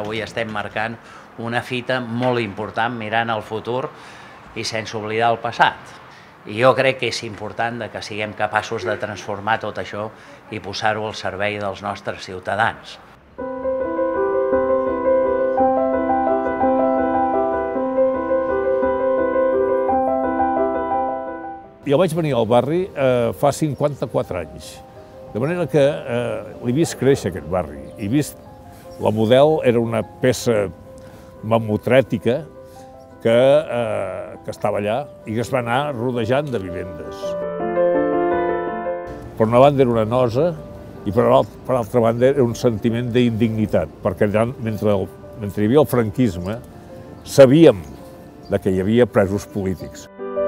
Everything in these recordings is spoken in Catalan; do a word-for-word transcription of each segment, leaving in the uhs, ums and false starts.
avui estem marcant una fita molt important mirant al futur i sense oblidar el passat. I jo crec que és important que siguem capaços de transformar tot això i posar-ho al servei dels nostres ciutadans. Jo vaig venir al barri eh, fa cinquanta-quatre anys, de manera que eh, l'he vist créixer aquest barri. He vist la Model era una peça mamotrètica que, eh, que estava allà i que es va anar rodejant de vivendes. Per una banda era una nosa i per l'altra banda era un sentiment d'indignitat, perquè mentre, el, mentre hi havia el franquisme sabíem que hi havia presos polítics.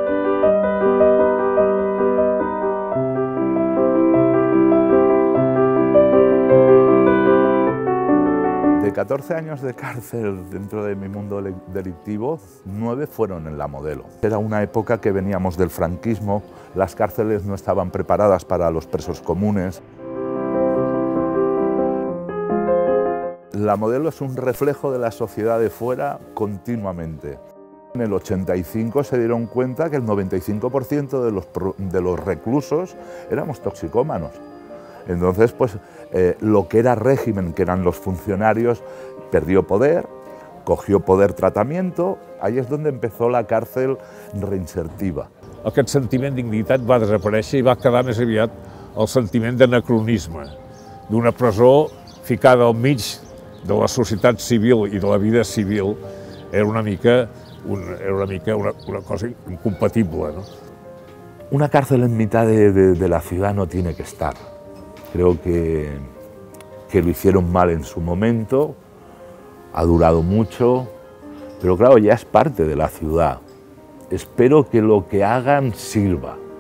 De catorce años de cárcel dentro de mi mundo delictivo, nueve fueron en la Modelo. Era una época que veníamos del franquismo, las cárceles no estaban preparadas para los presos comunes. La Modelo es un reflejo de la sociedad de fuera continuamente. En el ochenta y cinco se dieron cuenta que el noventa y cinco por ciento de los, de los reclusos éramos toxicómanos. Entonces, pues, eh, lo que era régimen, que eran los funcionarios, perdió poder, cogió poder tratamiento, ahí és on empezó la càrcel reinsertiva. Aquest sentiment d'indignitat va desaparèixer i va quedar més aviat el sentiment d'anacronisme, d'una presó ficada al mig de la societat civil i de la vida civil, era una mica, un, era una, mica una, una cosa incompatible, ¿no? Una cárcel en mitad de, de, de la ciudad no tiene que estar. Creo que, que lo hicieron mal en su momento, ha durado mucho, pero claro, ya es parte de la ciudad. Espero que lo que hagan sirva.